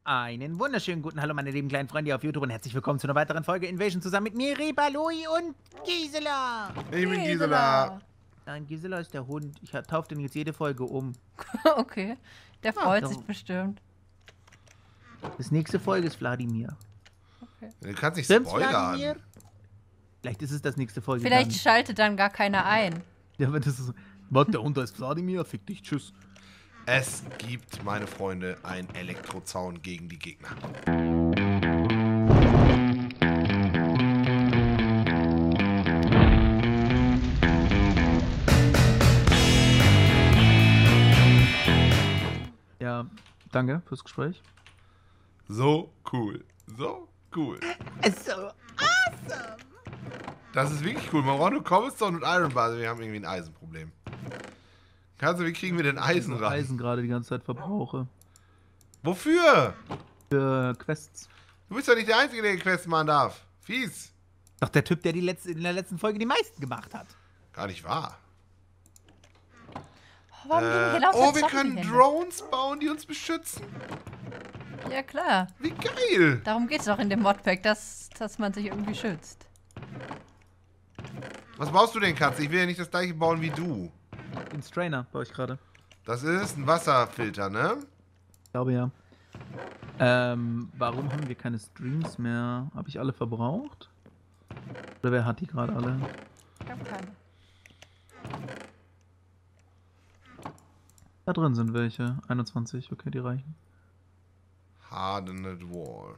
Einen wunderschönen guten Hallo, meine lieben kleinen Freunde auf YouTube und herzlich willkommen zu einer weiteren Folge Invasion zusammen mit mir, Rebaloi und Gisela. Ich bin Gisela. Nein, Gisela ist der Hund. Ich taufe den jetzt jede Folge um. Okay, der freut sich bestimmt. Das nächste Folge ist Wladimir. Okay. Du kannst nicht Stimmt's, spoilern. Wladimir? Vielleicht ist es das nächste Folge. Vielleicht dann. schaltet dann gar keiner ein. Ja, wenn das ist so. Was, der Hund heißt Wladimir? Fick dich, tschüss. Es gibt, meine Freunde, einen Elektrozaun gegen die Gegner. Ja, danke fürs Gespräch. So cool. So cool. So awesome. Das ist wirklich cool. Man braucht nur Cobblestone und Iron Bar. Wir haben irgendwie ein Eisenproblem. Kannst du, wie kriegen wir denn Eisen Ich rein? Eisen gerade die ganze Zeit verbrauche. Wofür? Für Quests. Du bist doch nicht der Einzige, der die Quests machen darf. Fies. Doch der Typ, der in der letzten Folge die meisten gemacht hat. Gar nicht wahr. Warum gehen hier lauter wir können Zombie-Hände? Drones bauen, die uns beschützen. Ja, klar. Wie geil. Darum geht es doch in dem Modpack, dass man sich irgendwie schützt. Was baust du denn, Katze? Ich will ja nicht das gleiche bauen wie du. Den Strainer baue ich gerade. Das ist ein Wasserfilter, ne? Ich glaube ja. Warum haben wir keine Streams mehr? Habe ich alle verbraucht? Oder wer hat die gerade alle? Ich hab keine. Da drin sind welche. 21, okay, die reichen. Hardened Wall.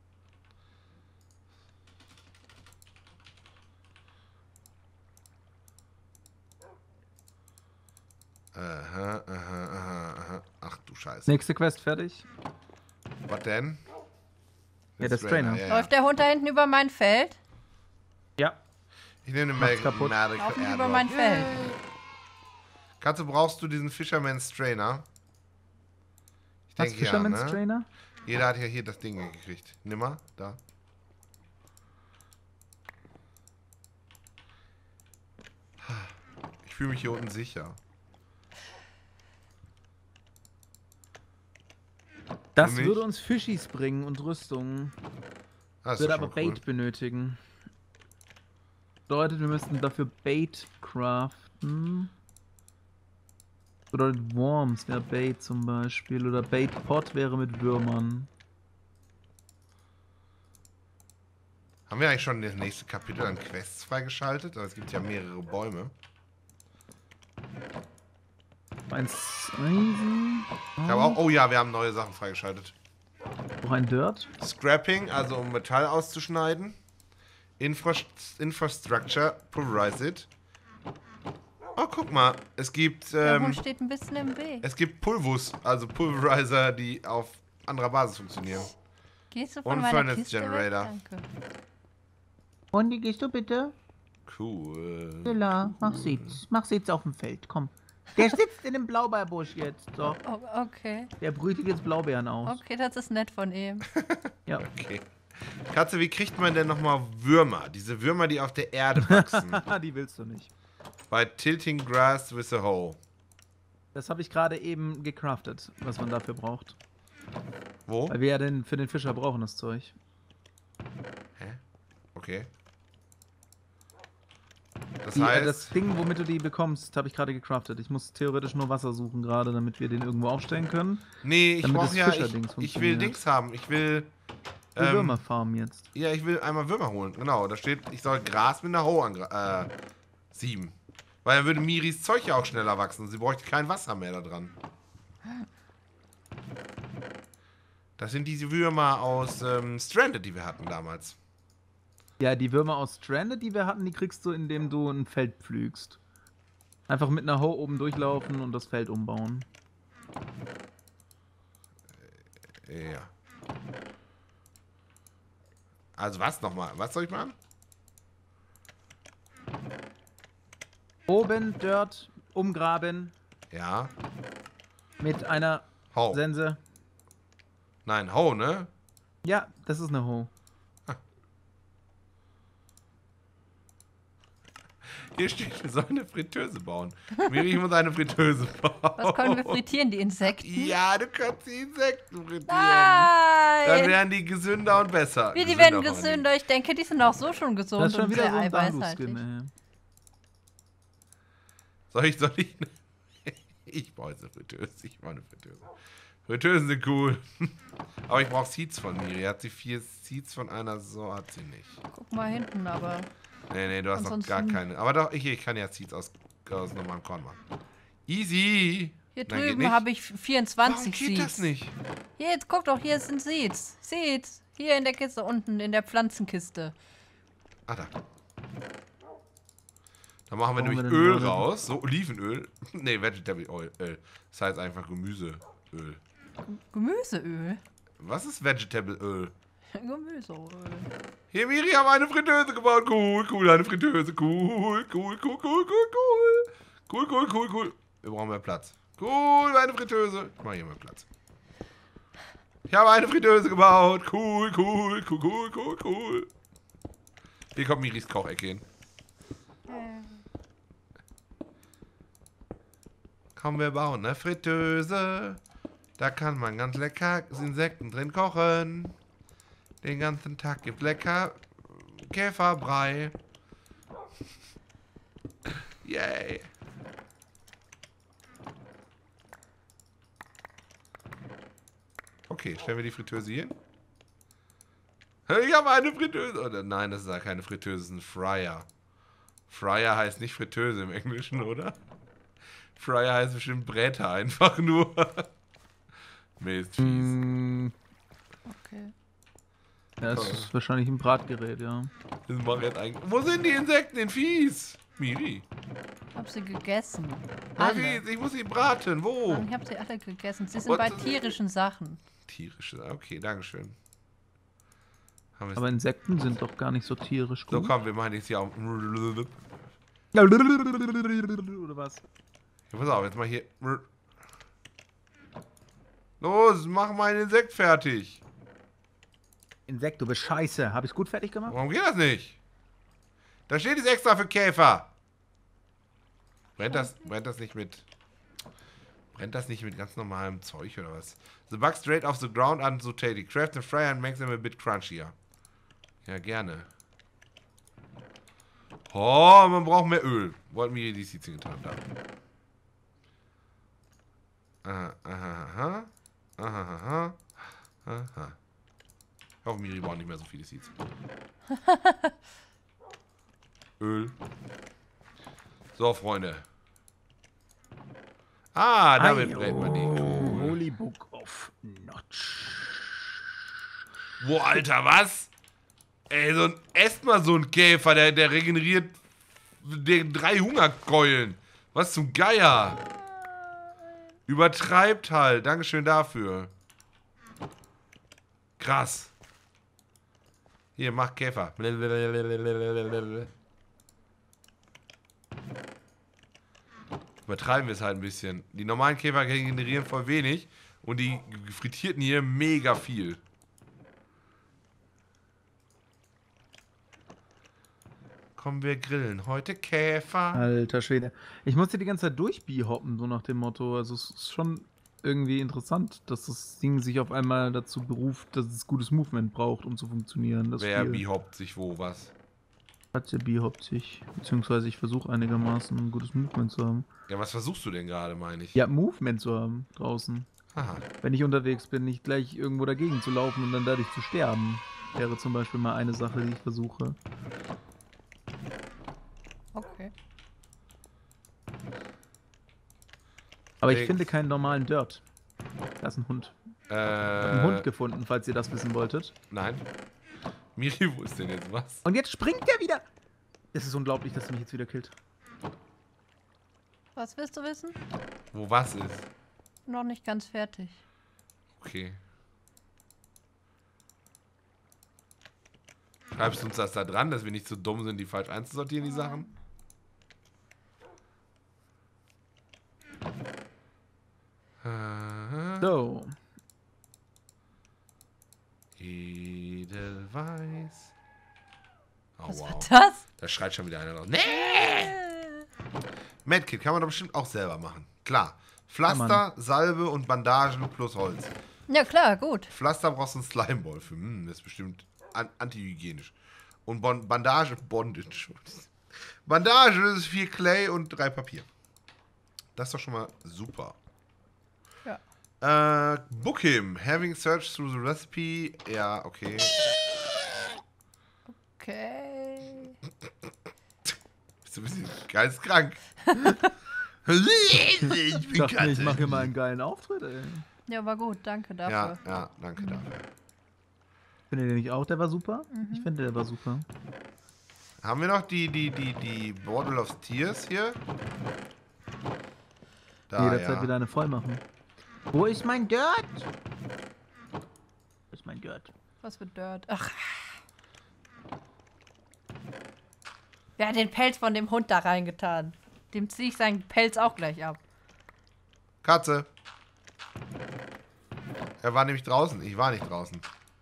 Aha. Ach du Scheiße. Nächste Quest fertig. Was denn? Ja, der Strainer. Ja. Läuft der Hund da hinten über mein Feld? Ja. Ich nehme den Macht's kaputt. Laufen die über mein Feld? Katze, brauchst du diesen Fisherman's Strainer? Ich Was, denke Fisherman's ja, ne? Strainer? Jeder hat ja hier das Ding gekriegt. Nimm mal, da. Ich fühle mich hier unten sicher. Das Und nicht? würde uns Fischis bringen und Rüstungen. Ah, ist Würde doch aber schon Bait benötigen. Bedeutet, wir müssten dafür Bait craften. Bedeutet Worms wäre Bait zum Beispiel. Oder Bait Pot wäre mit Würmern. Haben wir eigentlich schon das nächste Kapitel an Quests freigeschaltet? Aber es gibt ja mehrere Bäume. Eins Eisen. Ich habe auch, oh ja, wir haben neue Sachen freigeschaltet. Noch ein Dirt. Scrapping, also um Metall auszuschneiden. Infrastructure, pulverize it. Oh, guck mal, es gibt Der Hund steht ein bisschen im Weg. es gibt Pulvus, also Pulverizer, die auf anderer Basis funktionieren. Gehst du Und von meiner Furnace Kiste Generator. weg? Danke. Und die gehst du bitte? Cool. Stella, mach Sitz. Mach Sitz auf dem Feld, komm. Der sitzt in dem Blaubeerbusch jetzt. So. Oh, okay. Der brütet jetzt Blaubeeren aus. Okay, das ist nett von ihm. Ja. Okay. Katze, wie kriegt man denn nochmal Würmer? Diese Würmer, die auf der Erde wachsen. Die willst du nicht. Bei Tilting Grass with a Hoe. Das habe ich gerade eben gecraftet, was man dafür braucht. Wo? Weil wir ja für den Fischer brauchen das Zeug. Hä? Okay. Das Das heißt, Ding, womit du die bekommst, habe ich gerade gecraftet. Ich muss theoretisch nur Wasser suchen gerade, damit wir den irgendwo aufstellen können. nee, ich damit brauche das ja, Fischerdings ich will funktioniert. Dings haben. Ich will, Wir Würmer farmen jetzt. ja, ich will einmal Würmer holen. Genau, da steht, ich soll Gras mit einer Hoe sieben. Weil dann würde Miris Zeug ja auch schneller wachsen. Sie bräuchte kein Wasser mehr da dran. Das sind diese Würmer aus Stranded, die wir hatten damals. Ja, die Würmer aus Stranded, die wir hatten, die kriegst du, indem du ein Feld pflügst. Einfach mit einer Hoe oben durchlaufen und das Feld umbauen. Ja. Also was nochmal? Was soll ich machen? Oben Dirt umgraben Ja. mit einer Hoe. Sense. Nein, Hoe, ne? Ja, das ist eine Hoe. Hier steht, wir sollen eine Fritteuse bauen. Miri, ich muss eine Fritteuse bauen. Was können wir frittieren? Die Insekten? Ja, du kannst die Insekten frittieren. Ah! Nein. werden die gesünder und besser. Wie, die Gesünder werden vor allen gesünder? Ich denke, die sind auch so schon gesund Das ist schon und wieder sehr so ein eiweißhaltig. Dalu-Skin, ey. Soll ich? Ich brauche jetzt eine Fritteuse. Ich brauche eine Fritteuse. Fritteusen sind cool. Aber ich brauche Seeds von Miri. Hat sie 4 Seeds von einer? So hat sie nicht. Guck mal hinten, aber... Nee, du hast noch gar Ansonsten- keine. Aber doch, ich kann ja Seeds aus normalem Korn machen. Easy. Hier Nein, geht drüben nicht. habe ich 24 Warum geht Seeds. das nicht? Hier, jetzt guck doch, hier sind Seeds. Seeds. Hier in der Kiste unten, in der Pflanzenkiste. Ah, da. Da machen wir Brauchen nämlich wir denn Öl gerade? raus. So, Olivenöl. Nee, Vegetable Oil. Das heißt einfach Gemüseöl. Gemüseöl. Was ist Vegetable Öl? Gemüseöl. Hier, Miri, haben eine Fritteuse gebaut. Cool, eine Fritteuse. Cool. Wir brauchen mehr Platz. Cool, eine Fritteuse. Ich mach hier mehr Platz. Ich habe eine Fritteuse gebaut. Cool. Hier kommt Miris Kochecke hin. Komm, wir bauen eine Fritteuse. Da kann man ganz lecker Insekten drin kochen. Den ganzen Tag gibt lecker Käferbrei. Yay. Okay, stellen wir die Fritteuse hier hin. Ich habe eine Fritteuse. Oder nein, das ist ja keine Fritteuse, das ist ein Fryer. Fryer heißt nicht Fritteuse im Englischen, oder? Fryer heißt bestimmt Bräter, einfach nur. Mist, fies. Mm, Okay. ja, es ist wahrscheinlich ein Bratgerät, ja. Das mache ich jetzt eigentlich. Wo sind die Insekten in Fies? Miri. Hab sie gegessen. Na, Alle. Fies, ich muss sie braten. Wo? Mann, ich hab sie alle gegessen. Sie sind Und- bei tierischen Sachen. Tierische. Okay, dankeschön. Haben wir's- Aber Insekten sind doch gar nicht so tierisch so, gut. komm, wir machen jetzt hier auch. Oder was? Ja, pass auf, jetzt mal hier. Los, mach mal ein Insekt fertig. Insekt, du bist scheiße. Hab ich's gut fertig gemacht? Warum geht das nicht? Da steht es extra für Käfer. Brennt das nicht mit. Brennt das nicht mit ganz normalem Zeug oder was? The bug straight off the ground unsalted. Craft the fryer and makes them a bit crunchier. Ja, gerne. Oh, man braucht mehr Öl. Wollten wir hier die Seeds getan haben. Aha. Ich hoffe, Miri braucht nicht mehr so viele Seeds. Öl. So, Freunde. Ah, damit brennt man die. Cool. Holy Book of Notch. Boah, Alter, was? Ey, esst mal so ein Käfer, der regeneriert 3 Hungerkeulen. Was zum Geier? Übertreibt halt. Dankeschön dafür. Krass. Hier, mach Käfer. Übertreiben wir es halt ein bisschen. Die normalen Käfer generieren voll wenig und die frittierten hier mega viel. Komm, wir grillen heute Käfer. Alter Schwede. Ich musste die ganze Zeit durchbihoppen, so nach dem Motto. Also es ist schon irgendwie interessant, dass das Ding sich auf einmal dazu beruft, dass es gutes Movement braucht, um zu funktionieren. Das Wer Spiel. bihoppt sich wo was? Hat der bihoppt sich. Beziehungsweise ich versuche einigermaßen ein gutes Movement zu haben. Ja, was versuchst du denn gerade, meine ich? Ja, Movement zu haben draußen. Aha. Wenn ich unterwegs bin, nicht gleich irgendwo dagegen zu laufen und dann dadurch zu sterben. Wäre zum Beispiel mal eine Sache, die ich versuche. Okay. Aber ich Ey. finde keinen normalen Dirt. Da ist ein Hund. Ich habe einen Hund gefunden, falls ihr das wissen wolltet. Nein. Miri, wo ist denn jetzt was? Und jetzt springt der wieder! Es ist unglaublich, dass er mich jetzt wieder killt. Was willst du wissen? Wo was ist? Noch nicht ganz fertig. Okay. Schreibst du uns das da dran, dass wir nicht so dumm sind, die falsch einzusortieren, die Sachen? So. Edelweiß. Oh, Was war wow. das? Da schreit schon wieder einer raus. Nee! Medkit kann man doch bestimmt auch selber machen. Klar. Pflaster, Salbe und Bandagen plus Holz. Ja, klar, gut. Pflaster brauchst du einen Slimeball für. Das ist bestimmt antihygienisch. Und Bandage, Bondage. Bandage, das ist 4 Clay und 3 Papier. Das ist doch schon mal super. Ja. Book him. Having searched through the recipe. Ja, okay. Okay. Bist du ein bisschen geisteskrank? Ich dachte mir, ich mache hier mal einen geilen Auftritt, ey. Ja, war gut, danke dafür. Ja, danke dafür. Findet ihr nicht auch, der war super? Ich finde, der war super. Haben wir noch die Bottle of Tears hier? Da, Jederzeit wieder eine voll machen. Wo ist mein Dirt? Wo ist mein Dirt? Was für Dirt. Ach. Wer hat den Pelz von dem Hund da reingetan? Dem ziehe ich seinen Pelz auch gleich ab. Katze. Er war nämlich draußen. Ich war nicht draußen.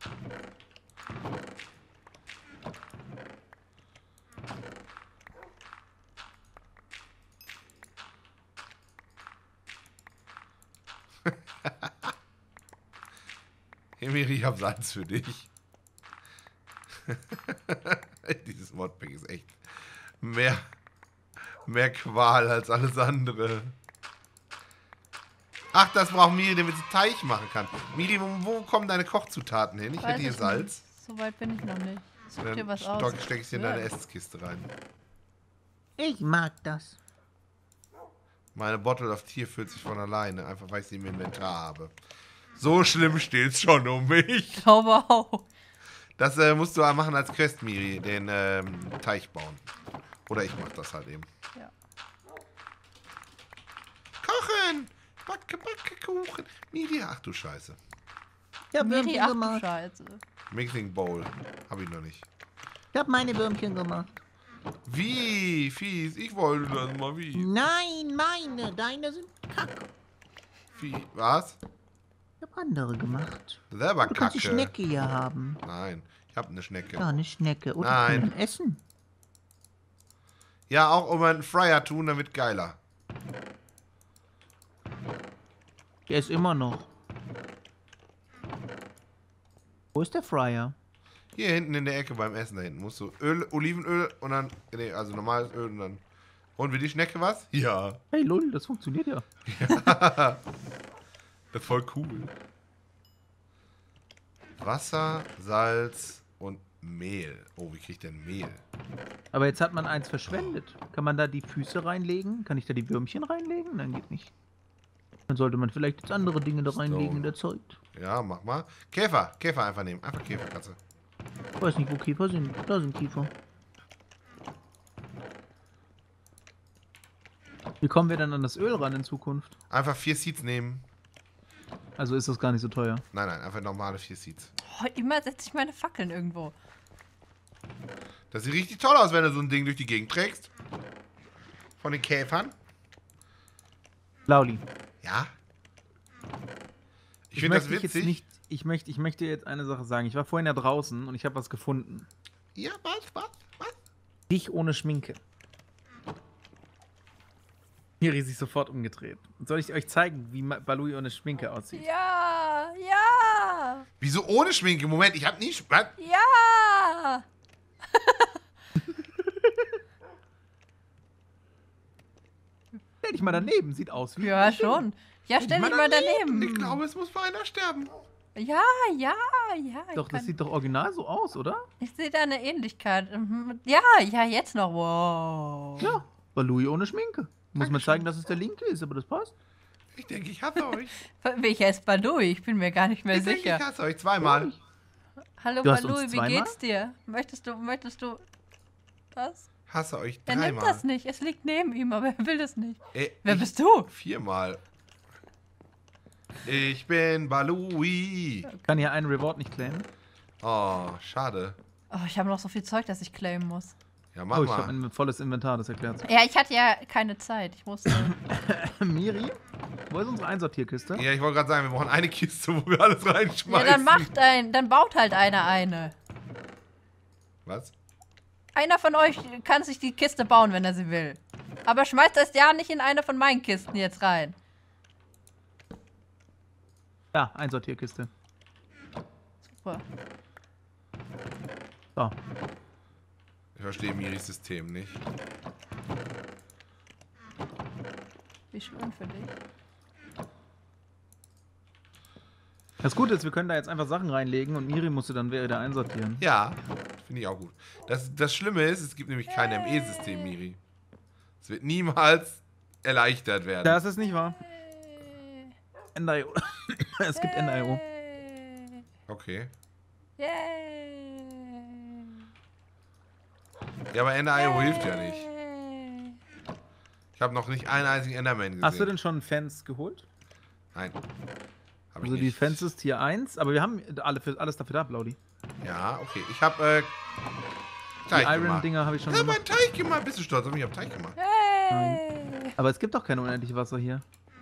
Emiri, ich hab Salz für dich. Dieses Modpack ist echt mehr Qual als alles andere. Ach, das braucht Miri, damit sie Teig machen kann. Miri, wo kommen deine Kochzutaten hin? Ich hätte hier Salz. So weit bin ich noch nicht. Such dir was aus. Dann steck ich dir in deine Esskiste rein. Ich mag das. Meine Bottle of Tear füllt sich von alleine, einfach weil ich sie im Inventar habe. So schlimm steht's schon um mich. Ich glaube auch. Das musst du machen als Quest, Miri, den Teich bauen. Oder ich mach das halt eben. Ja. Kochen! Backe Kuchen. Miri, ach du Scheiße. Ich hab Miri, Würmchen ach du gemacht. Scheiße. Mixing Bowl. Hab ich noch nicht. Ich hab meine Würmchen gemacht. Wie? Fies. Ich wollte das mal wie. Nein, meine. Deine sind kacke. Wie? Was? Ich hab andere gemacht. Selber Du kannst die Kacke. Schnecke hier haben. Nein, ich hab eine Schnecke. Ja, eine Schnecke. Oder Nein. kann man essen. Ja, auch immer einen Fryer tun, dann wird geiler. Der ist immer noch. Wo ist der Fryer? Hier hinten in der Ecke beim Essen da hinten musst du Öl, Olivenöl und dann, nee, also normales Öl und dann. Und will die Schnecke was? Ja. Hey, lol, das funktioniert ja. Das ist voll cool. Wasser, Salz und Mehl. Oh, wie krieg ich denn Mehl? Aber jetzt hat man eins verschwendet. Kann man da die Füße reinlegen? Kann ich da die Würmchen reinlegen? Nein, geht nicht. Dann sollte man vielleicht jetzt andere Dinge da reinlegen in der Zeit. Ja, mach mal. Käfer einfach nehmen. Einfach Käferkatze. Ich weiß nicht, wo Käfer sind. Da sind Käfer. Wie kommen wir dann an das Öl ran in Zukunft? Einfach 4 Seeds nehmen. Also ist das gar nicht so teuer. Nein, einfach normale 4 Seeds. Oh, immer setze ich meine Fackeln irgendwo. Das sieht richtig toll aus, wenn du so ein Ding durch die Gegend trägst. Von den Käfern. Lauli. Ja. Ich finde das möchte witzig. Jetzt nicht, ich möchte jetzt eine Sache sagen. Ich war vorhin ja draußen und ich habe was gefunden. Ja, was? Dich ohne Schminke. Miri sich sofort umgedreht. Soll ich euch zeigen, wie Balui ohne Schminke aussieht? Ja, ja, Wieso ohne Schminke? Moment, ich hab nie Schminke. ja. Hm. Stell dich mal daneben, sieht aus wie... Ja, schon. Ja, stell dich mal daneben. Ich glaube, es muss mal einer sterben. Ja. Doch, das sieht doch original so aus, oder? Ich sehe da eine Ähnlichkeit. Mhm. Ja, jetzt noch. Wow. Ja, Balui ohne Schminke. Muss man zeigen, dass es der Linke ist, aber das passt. Ich denke, ich hasse euch. Welcher ist Balui? Ich bin mir gar nicht mehr Ich denke, sicher. ich hasse euch zweimal. Hallo Du hast Balui, uns wie zweimal? geht's dir? Möchtest du was? Hasse euch Er nimmt dreimal. das nicht. Es liegt neben ihm, aber er will das nicht. Wer Ich bist du? 4-mal. Ich bin Balui. Ich kann hier einen Reward nicht claimen. Oh, schade. Oh, ich habe noch so viel Zeug, das ich claimen muss. Ja, mach Oh, ich habe mal. ein volles Inventar, das erklärt sich. Ja, ich hatte ja keine Zeit. Ich musste. Miri, wo ist unsere Einsortierkiste? Ja, ich wollte gerade sagen, wir brauchen eine Kiste, wo wir alles Ja, reinschmeißen. dann baut halt einer eine. Was? Einer von euch kann sich die Kiste bauen, wenn er sie will. Aber schmeißt das ja nicht in eine von meinen Kisten jetzt rein. Ja, Einsortierkiste. Super. So. Ich verstehe Miris System nicht. Wie schön für dich. Das Gute ist, wir können da jetzt einfach Sachen reinlegen und Miri musste dann wieder einsortieren. Ja, finde ich auch gut. Das Schlimme ist, es gibt nämlich kein ME-System, Miri. Es wird niemals erleichtert werden. Das ist nicht wahr. NIO. Es gibt NIO. Okay. Yay. Ja, aber NIO hilft ja nicht. Ich habe noch nicht einen einzigen Enderman gesehen. Hast du denn schon Fans geholt? Nein. Hab ich Also die nicht. Fans ist Tier 1, aber wir haben alles dafür da, Blaudi. Ja, okay. Ich habe Die Teig gemacht. Iron-Dinger habe ich schon Ich habe gemacht. einen Teig gemacht. Bist du stolz auf mich? Ich habe Teig gemacht. Hey. Aber es gibt doch kein unendliches Wasser hier.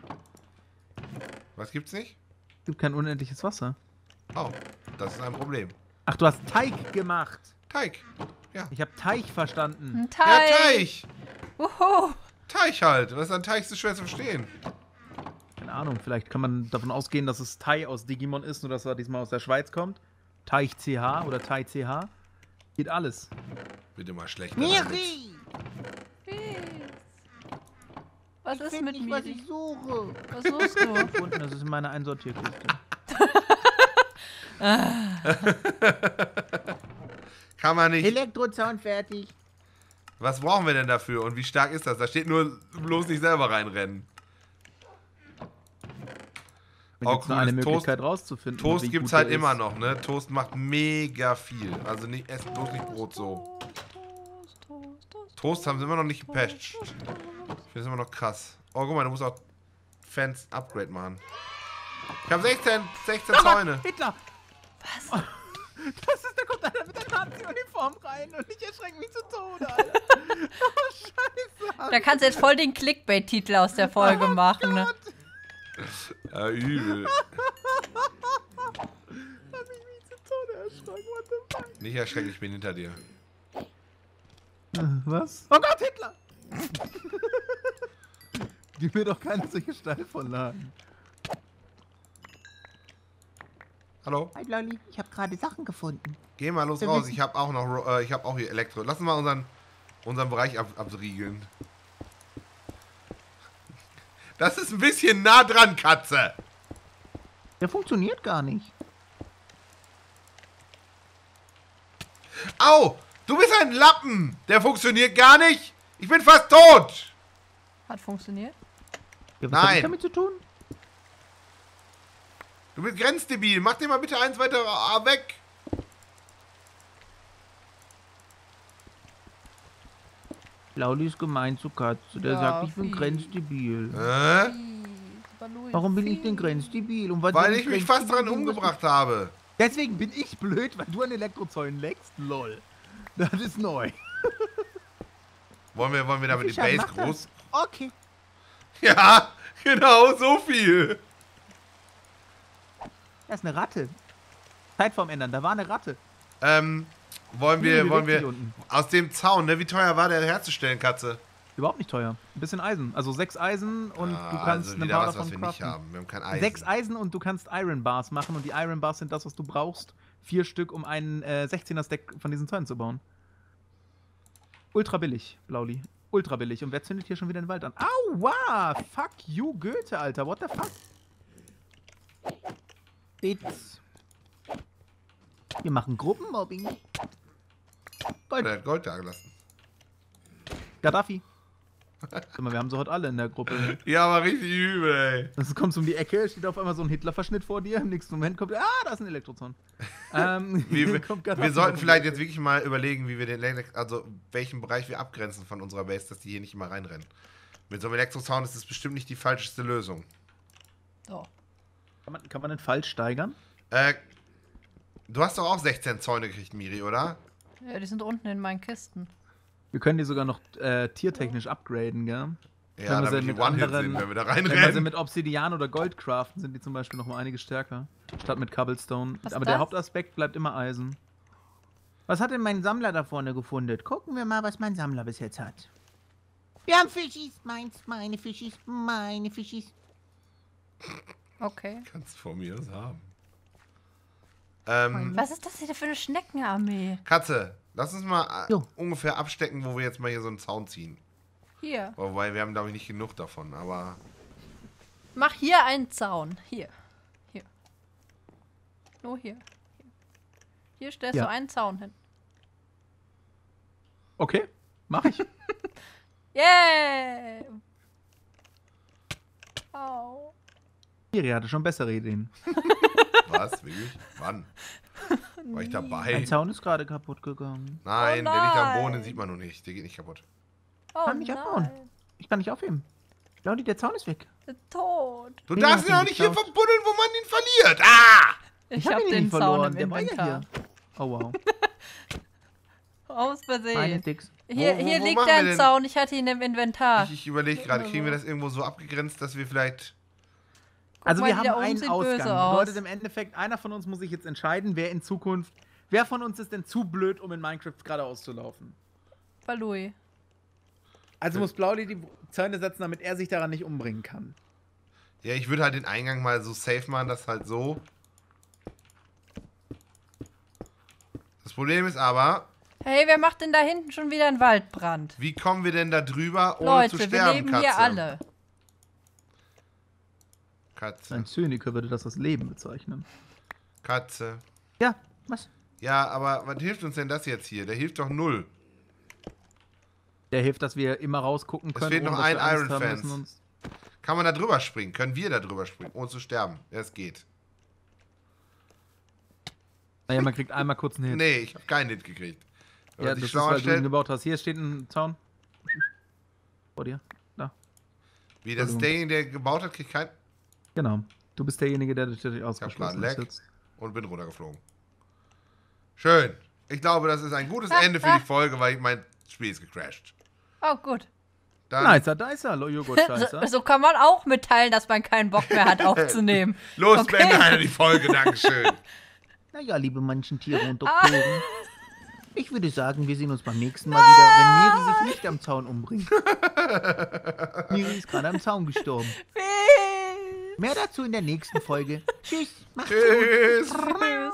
Was gibt's nicht? Es gibt kein unendliches Wasser. Oh, das ist ein Problem. Ach, du hast Teig gemacht. Teig. Ja. Ich habe Teig verstanden. Ein Ja, Teig. Teig. Wuhu. Teig halt. Was ist an Teig ist so schwer zu verstehen? Keine Ahnung, vielleicht kann man davon ausgehen, dass es Tai aus Digimon ist, nur dass er diesmal aus der Schweiz kommt. Teich CH oder Tai CH. Geht alles. Wird immer schlechter. Miri! Was ist mit mir? Was ich suche. Was suchst du? Gefunden, das ist in meiner Einsortierkiste. Kann man nicht. Elektrozaun fertig. Was brauchen wir denn dafür? Und wie stark ist das? Da steht nur, bloß nicht selber reinrennen. Da gibt es nur cooles eine Möglichkeit rauszufinden. Toast wie gibt's gut halt der immer ist. noch, ne? Toast macht mega viel. Also nicht, esst bloß nicht Brot so. Toast haben sie immer noch nicht gepatcht. Ich finde das immer noch krass. Oh, guck mal, du musst auch Fans Upgrade machen. Ich habe 16 Zäune. Hitler! Was? Das ist, da kommt einer mit der Nazi-Uniform rein und ich erschrecke mich zu Tode, Alter. Oh, scheiße. Da kannst du jetzt voll den Clickbait-Titel aus der Folge machen. Ne? Ja, übel. Hab ich mich zu Tode erschrocken, what the fuck? Nicht erschrecken, ich bin hinter dir. Was? Oh Gott, Hitler! Gib mir doch keine solche Steilvorlagen. Hallo? Hi Blolli, ich habe gerade Sachen gefunden. Geh mal los Wir raus. wissen- Ich habe auch noch, ich habe auch hier Elektro. Lass uns mal unseren Bereich abriegeln. Das ist ein bisschen nah dran, Katze. Der funktioniert gar nicht. Au! Du bist ein Lappen! Der funktioniert gar nicht! Ich bin fast tot! Hat funktioniert? Ja, was hab Nein. ich damit zu tun? Du bist grenzdebil. Mach den mal bitte eins weiter weg. Lauli ist gemein zu Katze. Der Ja, sagt, ich bin fies. grenzdebil. Warum Warum bin ich denn grenzdebil? Und was Weil bin ich mich fast dran grenzdebil? umgebracht habe. Deswegen bin ich blöd, weil du an Elektrozäunen leckst? Lol. Das ist neu. Wollen wir damit die Fischer, Base mach das. groß... Okay. Ja, genau, so viel. Das ist eine Ratte. Zeitform ändern, da war eine Ratte. Wollen Die wir bewegt sich unten. aus dem Zaun, ne? Wie teuer war der herzustellen, Katze? Überhaupt nicht teuer. Ein bisschen Eisen. Also 6 Eisen und du kannst also ein wieder paar was, davon was wir nicht craften. haben. Wir haben kein Eisen. 6 Eisen und du kannst Iron Bars machen und die Iron Bars sind das, was du brauchst. 4 Stück, um einen 16er-Stack von diesen Zäunen zu bauen. Ultra billig, Blauli. Ultra billig. Und wer zündet hier schon wieder den Wald an? Aua! Fuck you, Goethe, Alter. What the fuck? Bits. Wir machen Gruppenmobbing. Der hat Gold da gelassen. Gaddafi. Guck mal, wir haben so heute alle in der Gruppe. Ja, aber richtig übel, ey. Das kommt um die Ecke, steht auf einmal so ein Hitler-Verschnitt vor dir. Im nächsten Moment kommt, da ist ein Elektrozaun. Kommt Gaddafi Wir sollten auf vielleicht die jetzt wirklich mal überlegen, wie wir also welchen Bereich wir abgrenzen von unserer Base, dass die hier nicht immer reinrennen. Mit so einem Elektrozaun ist das bestimmt nicht die falscheste Lösung. So. Kann man den Fall steigern? Du hast doch auch 16 Zäune gekriegt, Miri, oder? Ja, die sind unten in meinen Kisten. Wir können die sogar noch tiertechnisch upgraden, gell? Ja, wir sie damit die mit One-Hit anderen- sind, wenn wir da Wenn wir sie reinrennen. mit Obsidian oder Gold craften, sind die zum Beispiel noch mal einiges stärker. Statt mit Cobblestone. Was Aber ist der das? Hauptaspekt bleibt immer Eisen. Was hat denn mein Sammler da vorne gefunden? Gucken wir mal, was mein Sammler bis jetzt hat. Wir haben Fischis, meins, meine Fischis, meine Fischis. Okay. Kannst du von mir aus haben. Was ist das hier für eine Schneckenarmee? Katze, lass uns mal Jo. ungefähr abstecken, wo wir jetzt mal hier so einen Zaun ziehen. Hier. Wobei, wir haben, glaube ich, nicht genug davon, aber... Mach hier einen Zaun. Hier. Hier. Nur hier. Hier stellst Ja. du einen Zaun hin. Okay, mach ich. Yeah! Au. Miri hatte schon bessere Ideen. Was? Wirklich? Wann? War ich dabei? Mein Zaun ist gerade kaputt gegangen. Nein, Oh der liegt am nein. Boden, den sieht man noch nicht. Der geht nicht kaputt. Oh Kann nicht abbauen. nein. Ich kann nicht aufheben. Claudi, der Zaun ist weg. Tot. Du Mega darfst ihn hat auch ihn nicht hier geklaut. verbuddeln, wo man ihn verliert. Ah! Ich hab hab ihn den nicht Zaun verloren. im Der war ja Inventar. hier. Oh wow. Aus Meine Versehen. Dicks. Hier, Wo hier machen liegt wir der denn- Zaun. Ich hatte ihn im Inventar. Ich überlege gerade, kriegen wir das irgendwo so abgegrenzt, dass wir vielleicht... Also mal, wir die haben da oben einen sieht Ausgang. böse aus. Bedeutet im Endeffekt, einer von uns muss sich jetzt entscheiden, wer von uns ist denn zu blöd, um in Minecraft geradeaus zu laufen. Balui. Also muss Blauli die Zäune setzen, damit er sich daran nicht umbringen kann. Ja, ich würde halt den Eingang mal so safe machen, dass halt so... Das Problem ist aber, Hey, wer macht denn da hinten schon wieder einen Waldbrand? wie kommen wir denn da drüber, ohne Leute, zu wir sterben, leben Katze? hier alle. Katze, Ein Zyniker würde das als Leben bezeichnen. Katze. Ja, was? Ja, aber was hilft uns denn das jetzt hier? Der hilft doch null. Der hilft, dass wir immer rausgucken Es können. fehlt noch ohne dass ein wir Angst Iron haben Fence. müssen, uns- Kann man da drüber springen? Können wir da drüber springen, ohne zu sterben? Ja, es geht. Naja, man kriegt einmal kurz einen Hit. Nee, ich habe keinen Hit gekriegt. Wenn Ja, man das sich ist, schlau weil du ihn anstellt, gebaut hast. Hier steht ein Zaun. Vor dir. Da. wie das derjenige, der gebaut hat, kriegt keinen... Genau. Du bist derjenige, der dich ausgeschlossen Leck. ist. Und bin runtergeflogen. Schön. Ich glaube, das ist ein gutes Ende für die Folge, weil mein Spiel ist gecrashed. Oh, gut. Dann Nicer, dicer, Joghurt-Scheißer. So kann man auch mitteilen, dass man keinen Bock mehr hat aufzunehmen. los, Okay. beende einer die Folge. Dankeschön. Naja, liebe manchen Tiere und Doktoren. Ich würde sagen, wir sehen uns beim nächsten Mal wieder, wenn Miri sich nicht am Zaun umbringt. Miri ist gerade am Zaun gestorben. Mehr dazu in der nächsten Folge. Tschüss. Macht's gut. Tschüss. Tschüss.